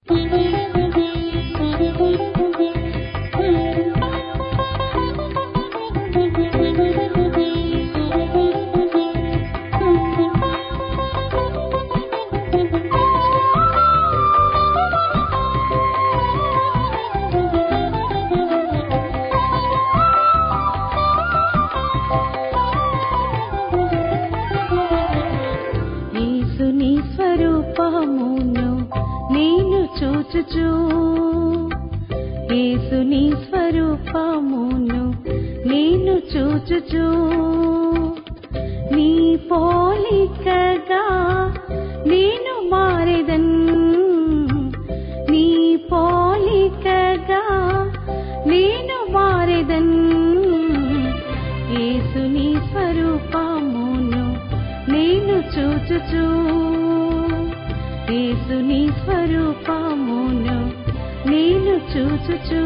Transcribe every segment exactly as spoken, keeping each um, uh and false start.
చూచుచు యేసుని స్వరూపమును నేను చూచుచు నీ పోలికగా నేను మారెదన్ నీ పోలికగా నేను మారెదన్ యేసుని స్వరూపమును నేను చూచుచు యేసుని స్వరూపమును నేను చూచుచు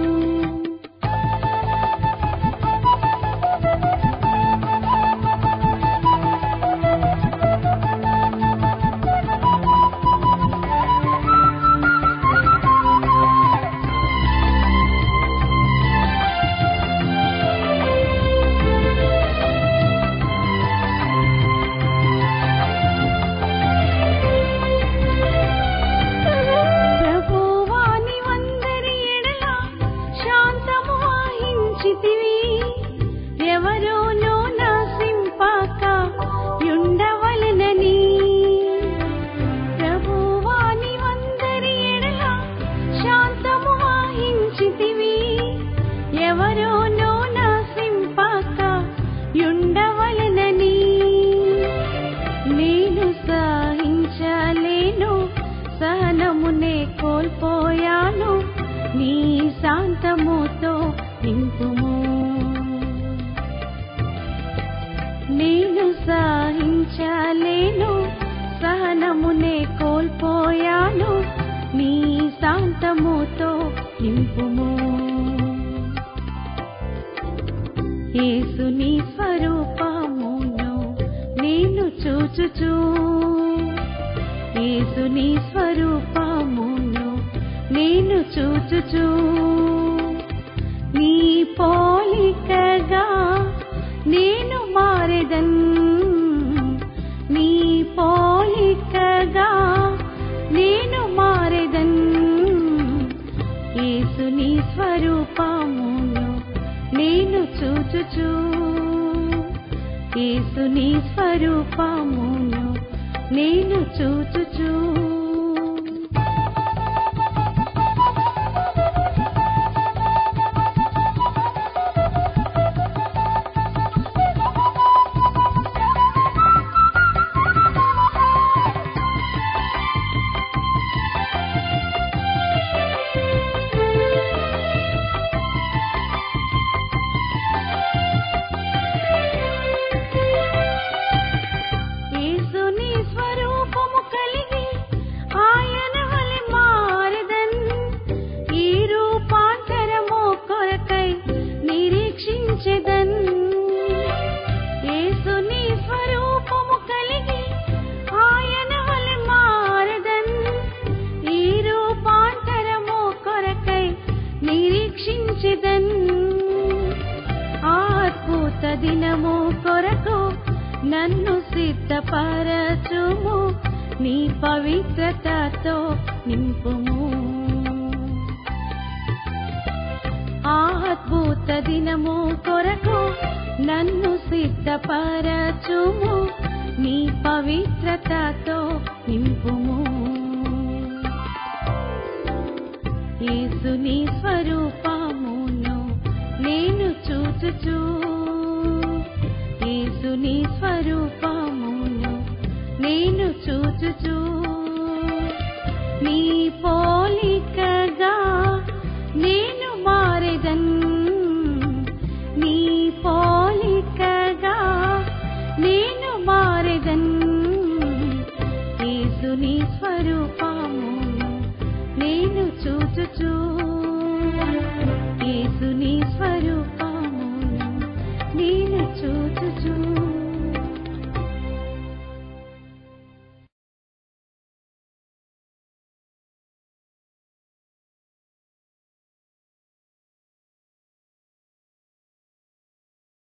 సహనమునే కోల్పోయాను నీ శాంతముతో నింపుము నేను సహించలేను సహనమునే కోల్పోయాను నీ శాంతముతో నింపుము యేసుని స్వరూపమును నేను చూచుచు యేసుని స్వరూపమును నేను చూచుచు నీ పోలికగా నేను మారెదన్ నీ పోలికగా నేను మారెదన్ యేసుని స్వరూపమును నేను చూచుచు యేసుని స్వరూపమును నేను చూచుచు అద్భుత దినము కొరకు నన్ను సిద్ధపరచుము నీ పవిత్రతతో నింపుము అద్భుత దినము కొరకు నన్ను సిద్ధపరచుము నీ పవిత్రతతో నింపుము యేసుని స్వరూపమును నేను చూచుచు యేసుని స్వరూపమును నేను చూచుచు నీ పోలికగా నేను మారెదన్ నీ పోలికగా నేను మారెదన్ యేసుని స్వరూప